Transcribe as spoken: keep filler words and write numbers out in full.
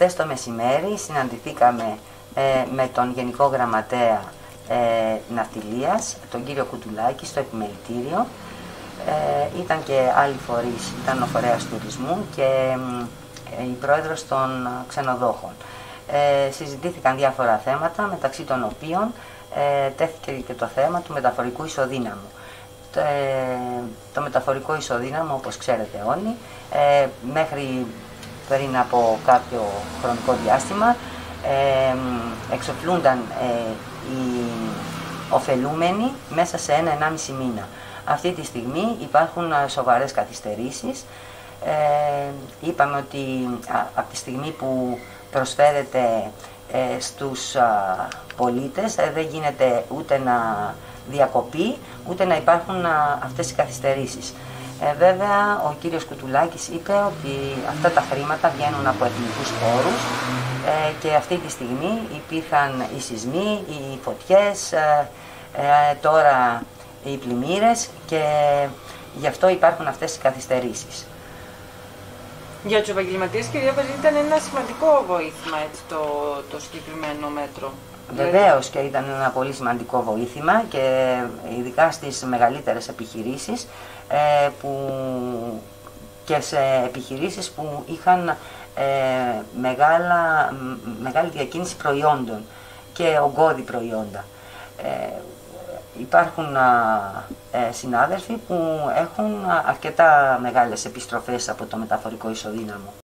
χτες το μεσημέρι συναντηθήκαμε ε, με τον Γενικό Γραμματέα ε, Ναυτιλίας, τον κύριο Κουτουλάκη, στο επιμελητήριο. Ε, ήταν και άλλοι φορείς, ήταν ο φορέας τουρισμού και ε, η πρόεδρος των ξενοδόχων. Ε, συζητήθηκαν διάφορα θέματα, μεταξύ των οποίων ε, τέθηκε και το θέμα του μεταφορικού ισοδύναμου. Το, ε, το μεταφορικό ισοδύναμο, όπως ξέρετε όλοι, ε, μέχρι πριν από κάποιο χρονικό διάστημα ε, εξοφλούνταν ε, οι ωφελούμενοι μέσα σε ένα ενάμιση μήνα. Αυτή τη στιγμή υπάρχουν σοβαρές καθυστερήσεις. Ε, είπαμε ότι α, από τη στιγμή που προσφέρεται ε, στους α, πολίτες ε, δεν γίνεται ούτε να διακοπεί, ούτε να υπάρχουν α, αυτές οι καθυστερήσεις. Ε, βέβαια, ο κύριος Κουτουλάκης είπε ότι αυτά τα χρήματα βγαίνουν από εθνικούς πόρους ε, και αυτή τη στιγμή υπήρχαν οι σεισμοί, οι φωτιές, ε, ε, τώρα οι πλημμύρες και γι' αυτό υπάρχουν αυτές οι καθυστερήσεις. Για τους επαγγελματίες, κυρία Βαζή, ήταν ένα σημαντικό βοήθημα έτσι, το, το συγκεκριμένο μέτρο. Βεβαίως και ήταν ένα πολύ σημαντικό βοήθημα και ειδικά στις μεγαλύτερες επιχειρήσεις ε, που, και σε επιχειρήσεις που είχαν ε, μεγάλα, μεγάλη διακίνηση προϊόντων και ογκώδη προϊόντα. Ε, υπάρχουν ε, συνάδελφοι που έχουν αρκετά μεγάλες επιστροφές από το μεταφορικό ισοδύναμο.